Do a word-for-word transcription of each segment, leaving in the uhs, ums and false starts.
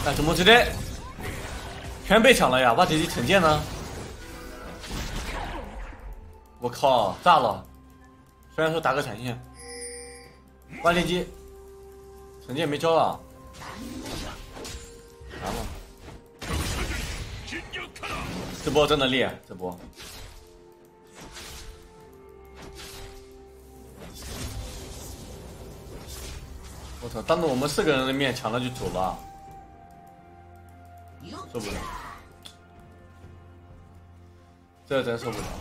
哎，怎么直接全被抢了呀？哇，这里陈建呢？我靠，炸了！虽然说打个闪现，万连击，陈建没招啊，完了！这波真的厉害，这波。我操！当着我们四个人的面抢了就走了，受不了，这真受不了。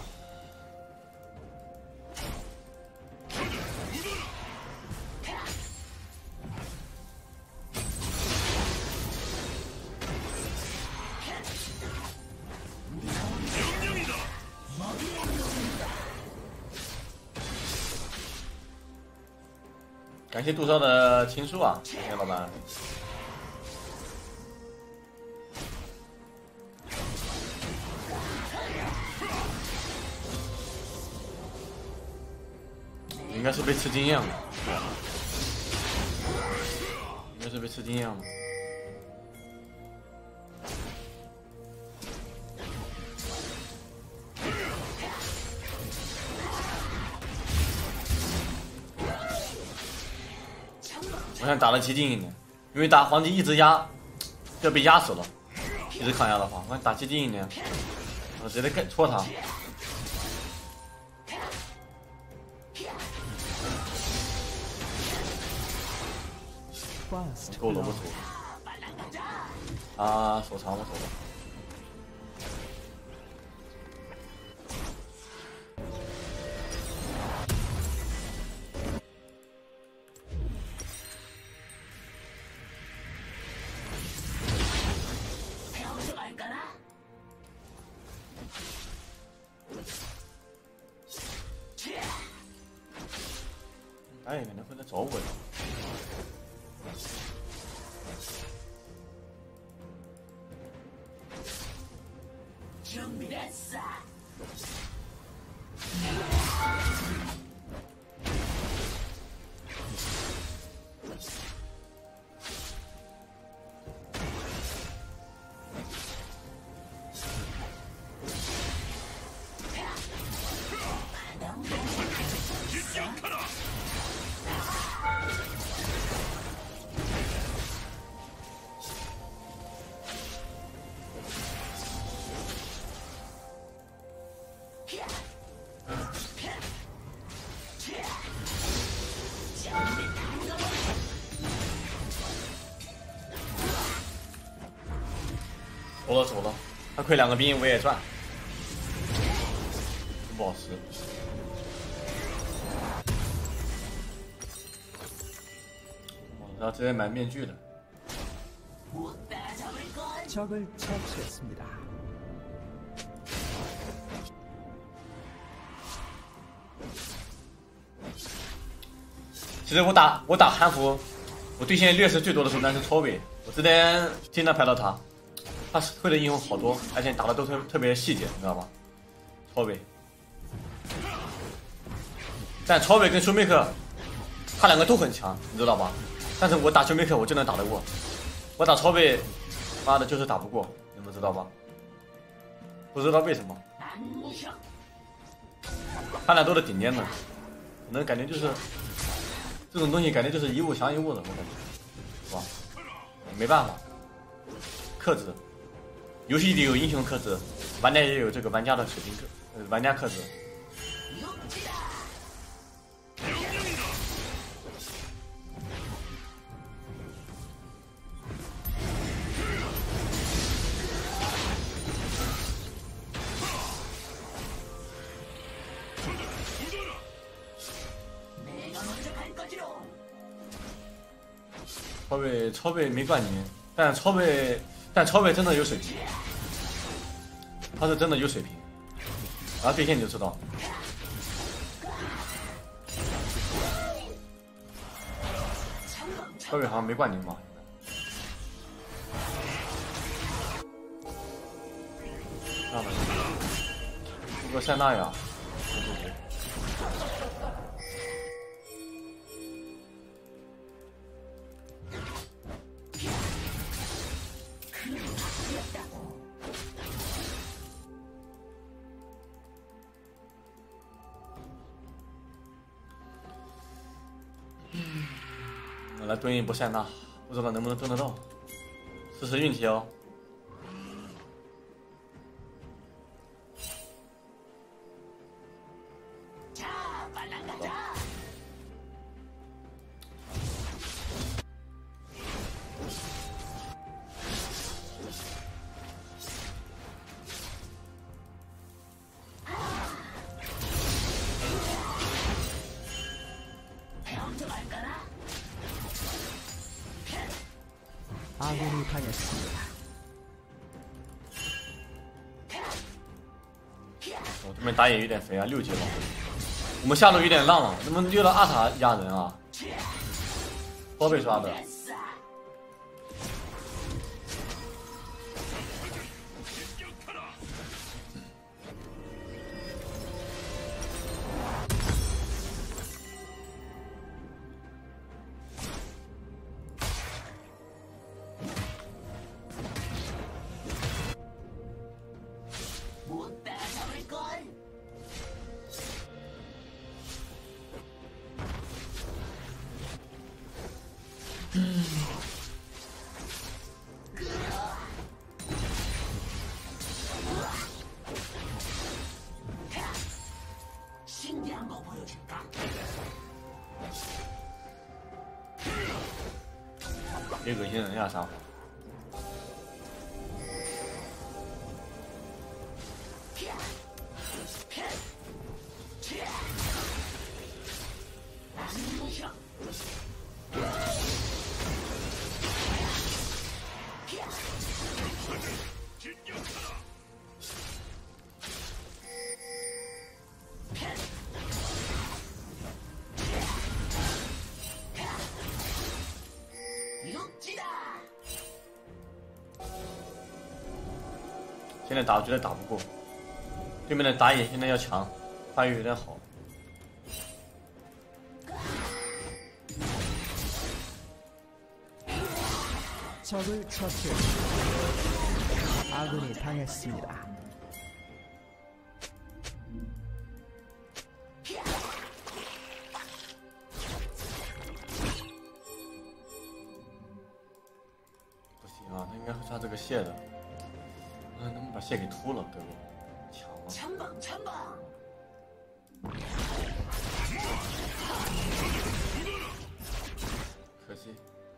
感谢杜少的情书啊，感谢老板。应该是被吃经验了，应该是被吃经验了。我想打得激进一点，因为打黄金一直压，就被压死了。一直抗压的话，我想打激进一点，我直接干戳他。够了，我走了。啊，手长我走了。哎，可能会来找我呀。走了走了，他亏两个兵我也赚，不好吃。然后直接买面具的。 적을 처치했습니다. 其实我打我打韩服，我对线劣势最多的时候那是超伟，我之前经常拍到他，他会的英雄好多，而且打的都特特别细节，你知道吧？超伟，但超伟跟休梅克，他两个都很强，你知道吧？但是我打休梅克我就能打得过，我打超伟，妈的就是打不过，你们知道吧？不知道为什么，他俩都是顶尖的，可能感觉就是。 这种东西感觉就是一物降一物的，我感觉，是吧？没办法，克制，游戏里有英雄克制，玩家也有这个玩家的水平克，呃，玩家克制。超伟超伟没冠军，但超伟但超伟真的有水平，他是真的有水平，然后对线你就知道。超伟好像没冠军吧？算了，出个塞纳呀。 来蹲一波塞纳，不知道能不能蹲得到，试试运气哦。 아군이 당했습니다. 我这边打野有点肥啊，六级了。我们下路有点浪了，能不能溜到阿塔压人啊？包被刷的。别恶心人呀，啥？现在打，我觉得打不过。对面的打野现在要强，发育有点好。 적을 처치했습니다. 아군이 당했습니다. 아, 他应该会杀这个蟹的。嗯，能不能把蟹给秃了？对不？强了。强棒，强棒。可惜。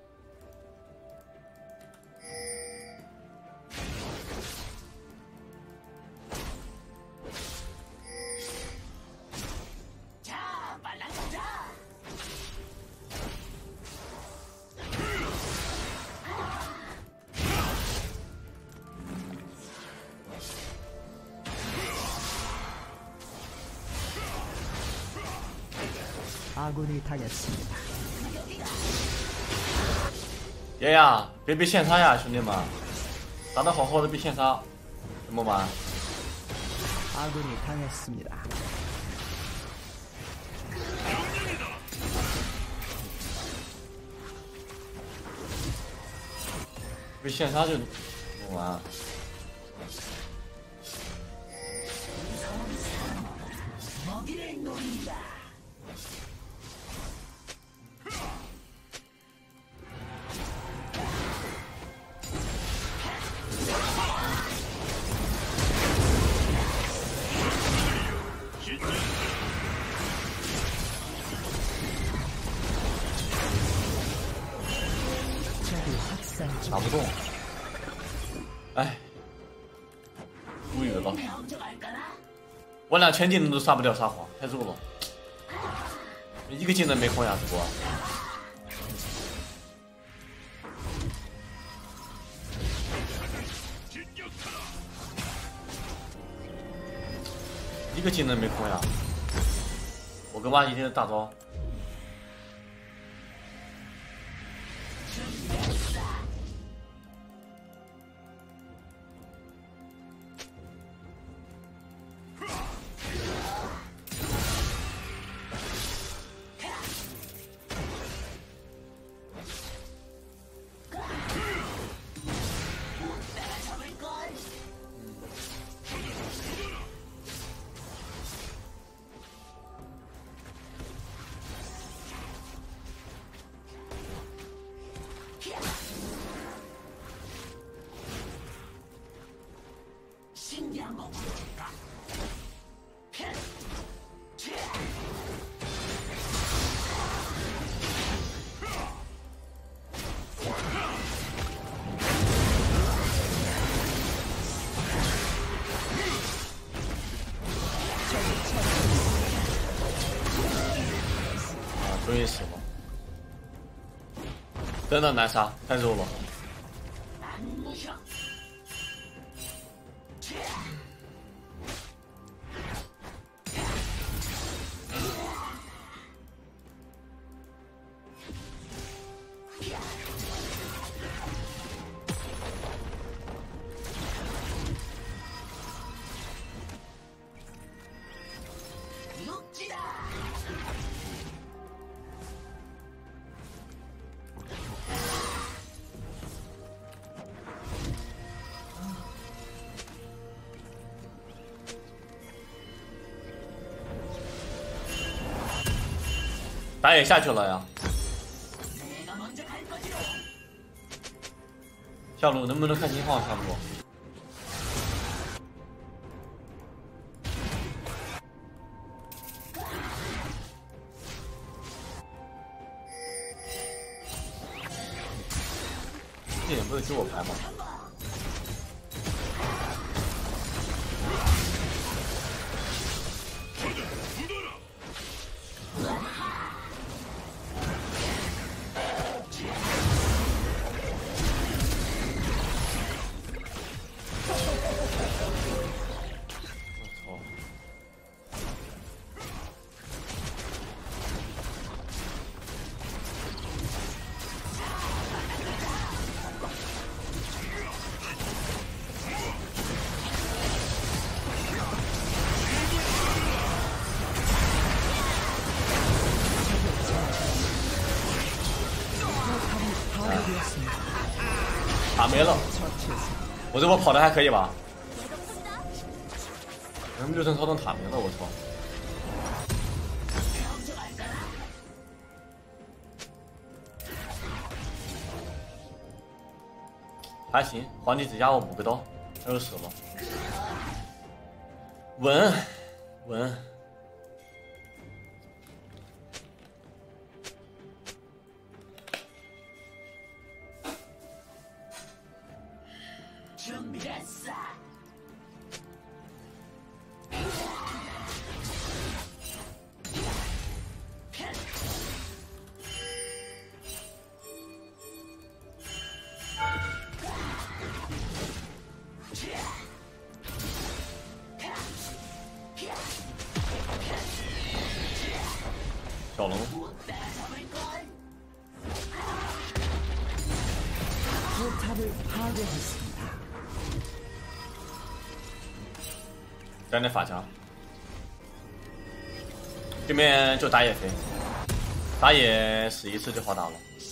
아군이 당했습니다. 爷呀，别被线杀呀，兄弟们！打得好好的被线杀，怎么办？ 아군이 당했습니다. 被线杀就怎么玩？ 打不动，哎，无语了。我俩全技能都杀不掉沙皇，太弱了，一个技能没控呀，这波。一个技能没控呀，我跟挖一天的大招。 终于死了，真的难杀，太肉了。打野下去了呀，下路能不能看情况？下路这点不是给我排吗？打没了，我这波跑的还可以吧？咱们六层超等塔没了，我操！还行，皇帝只压我五个刀，他就死了。稳，稳。小龙，在那法强，对面就打野飞，打野死一次就好打了。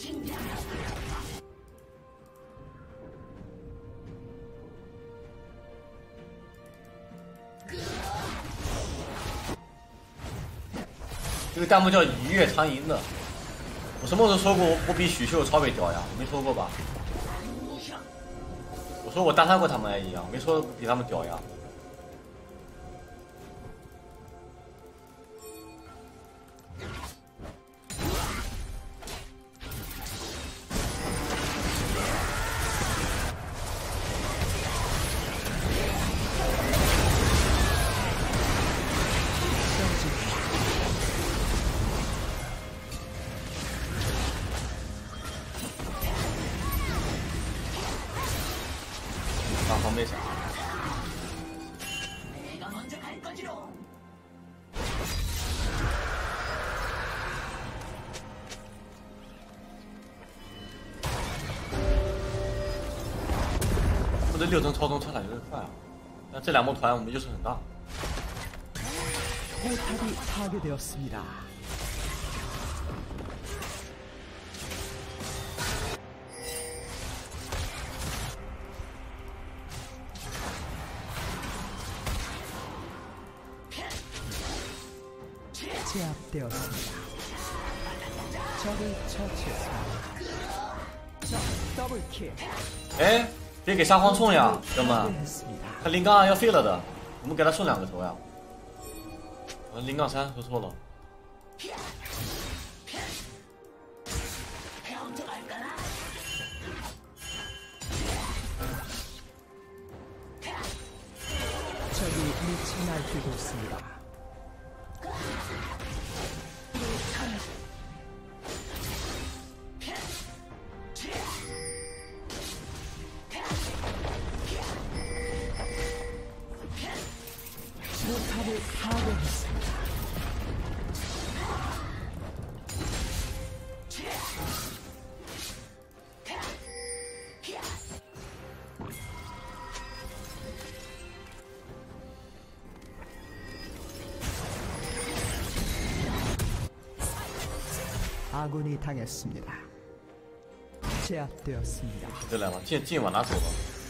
这个弹幕叫“一月长赢”的，我什么时候说过我比许秀超伟屌呀？我没说过吧？我说我单杀过他们而已啊，没说比他们屌呀。打防备闪。我这六层超重车闪有点快啊，但这两波团我们优势很大。 포탑이 파괴되었습니다. 제압되었습니다. 적을 처치했습니다. 적 더블킬. 에? 别给沙皇送呀，哥们， 파괴했습니다. 他零杠二要废了的，我们给他送两个头呀。呃，零杠三说错了。 적이 미쳐 날뛰고 있습니다. 포탑을 파괴했습니다. 아군이 당했습니다. 제압되었습니다. 对来吧，进进往哪走吧？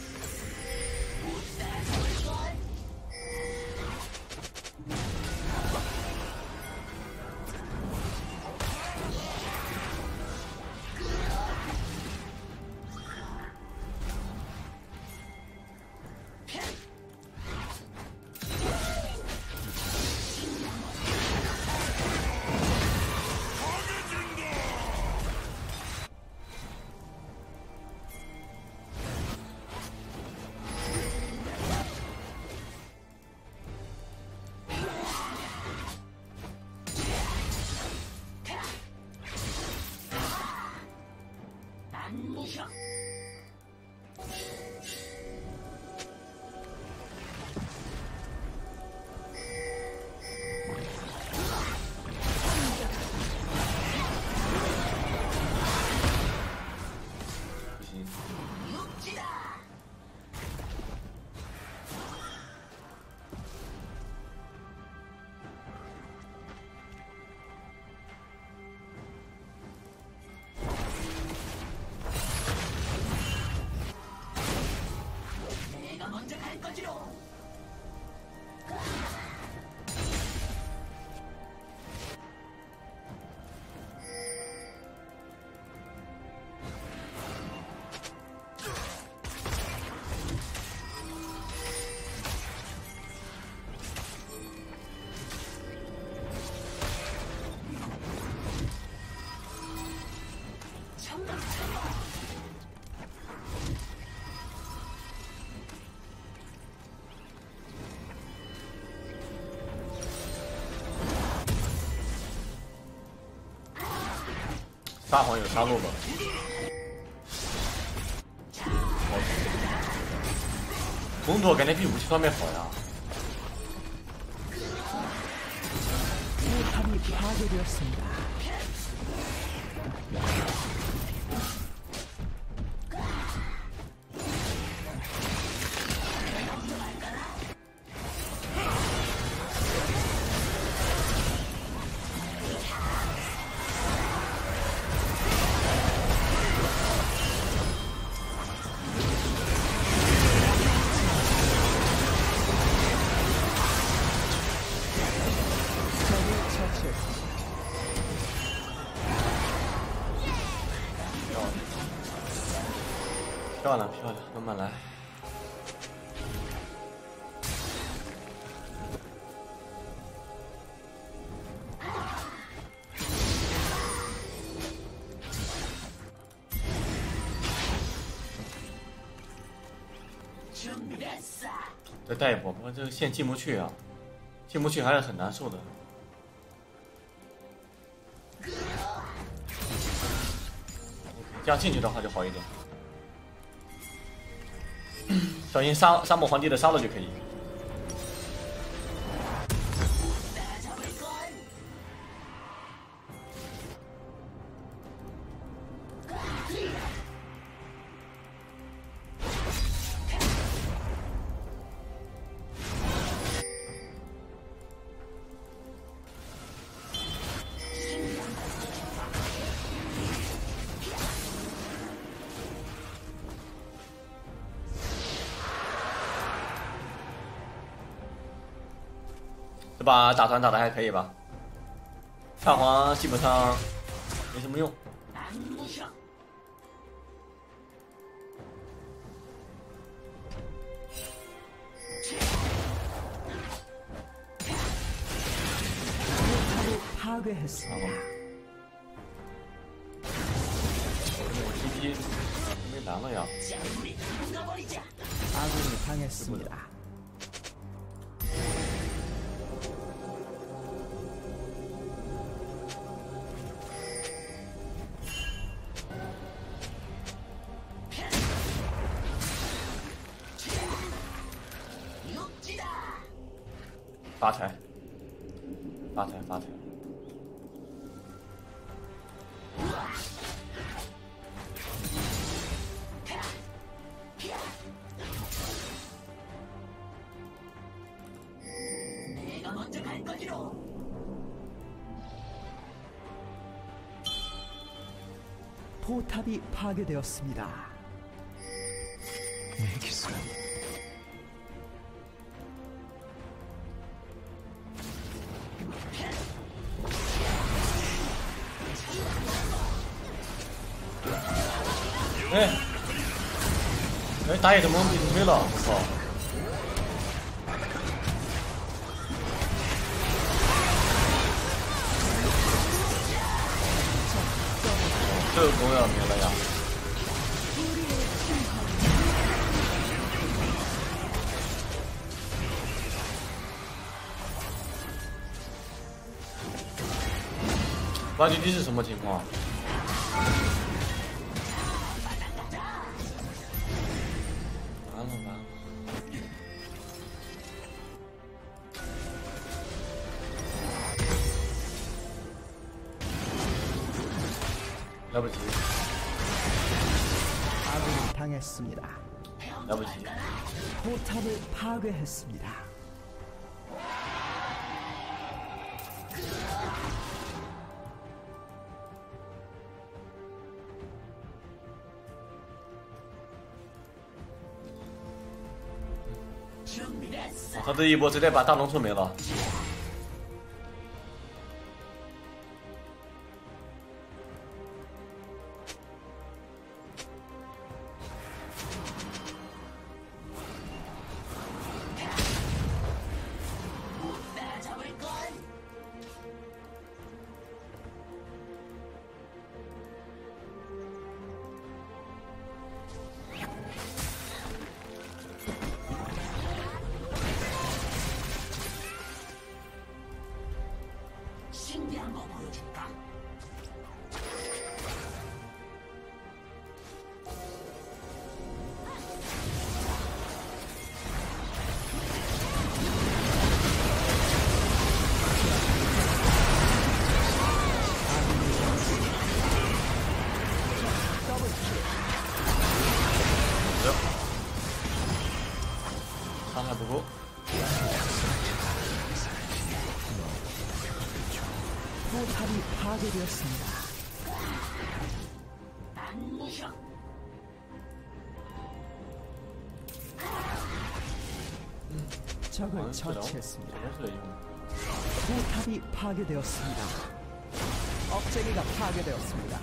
沙皇有杀戮吧？工作感觉比武器方面好呀。 포탑이 파괴되었습니다. 적을 처치. 漂亮漂亮，慢慢来。再带一波，不过这个线进不去啊，进不去还是很难受的。这样进去的话就好一点。 小心沙沙漠皇帝的杀了就可以。这把打团打的还可以吧？太皇基本上没什么用。 파괴했습니다. T P没难了呀。 아군이 당했습니다. 发财，发财，发财！ 포탑이 파괴되었습니다. 내 기술. 哎，哎，打野怎么被推了？我操！这个公要没了呀！八弟弟是什么情况？完了完了！来不及， 아군이 당했습니다. 来不及！ 포탑을 파괴했습니다. 아, 他这一波直接把大农村没了。 伤害不够。 포탑이 파괴되었습니다. 적을 처치했습니다. 포탑이 파괴되었습니다. 억제기가 파괴되었습니다.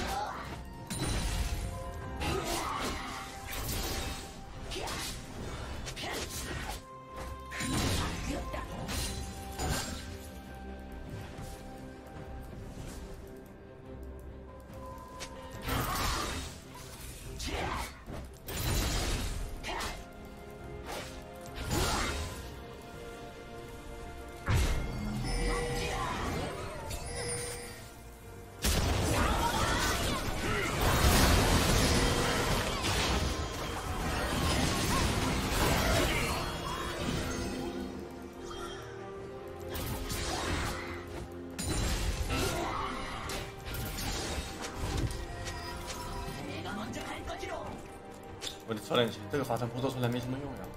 我的超链器，这个法杖不做出来没什么用呀。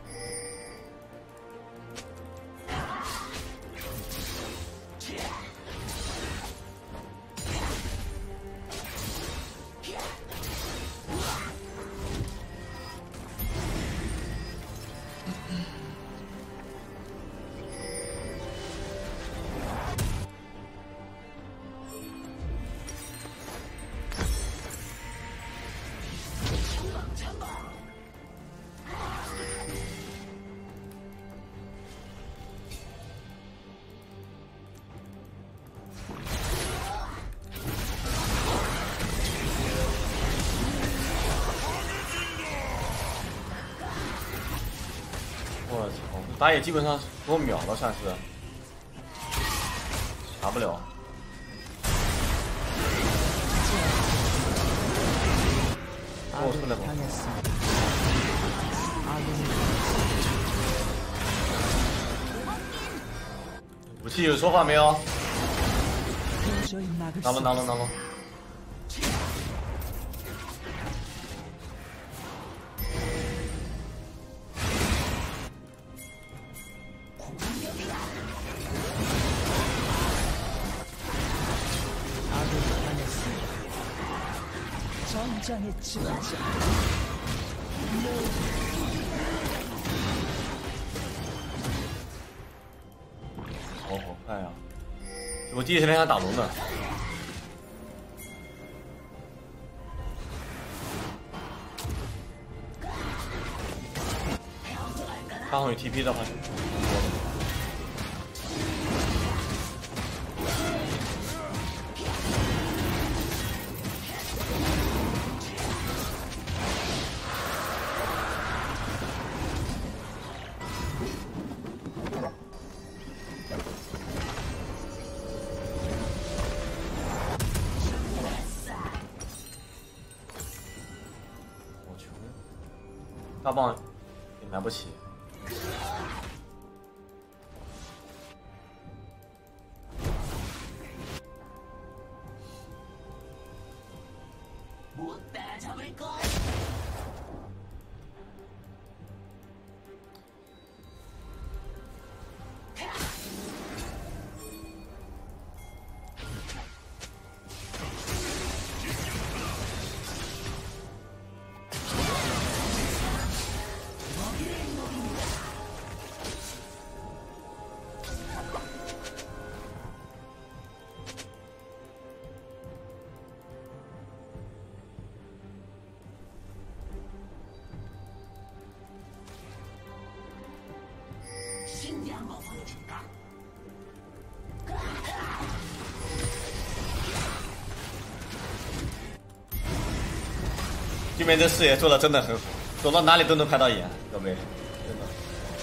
打野基本上给我秒了，算是打不了。跟我出来吧。武器有说话没有？拿了拿了拿了。 전장의 지원자. 哦，好快呀！我第一时间想打龙的。刚好有 T P 的话就。 大棒也买不起。对面这视野做的真的很好，走到哪里都能拍到眼，各位，真的。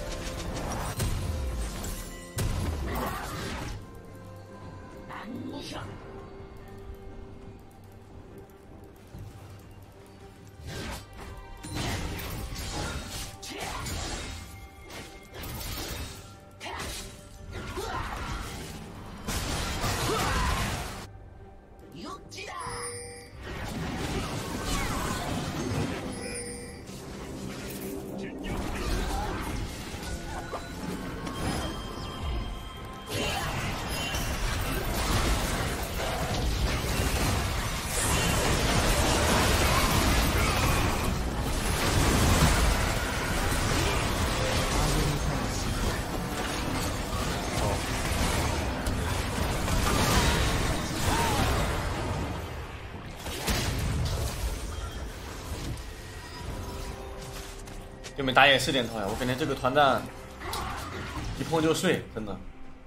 对面打野是点套呀，我感觉这个团战一碰就碎，真的。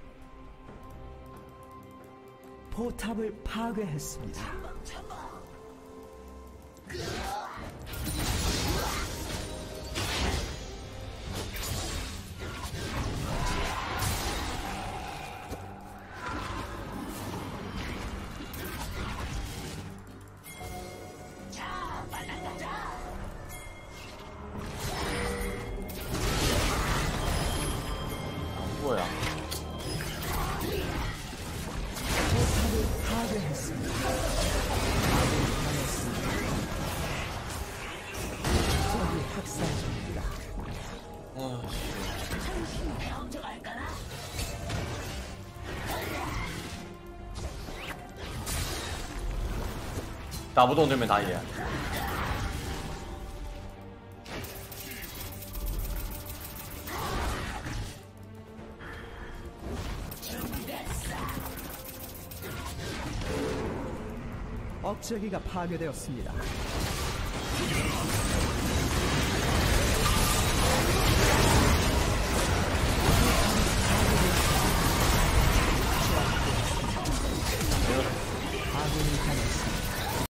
포탑을 파괴했습니다. 뭐야? 어, 打不动对面打野。 억제기가 파괴되었습니다.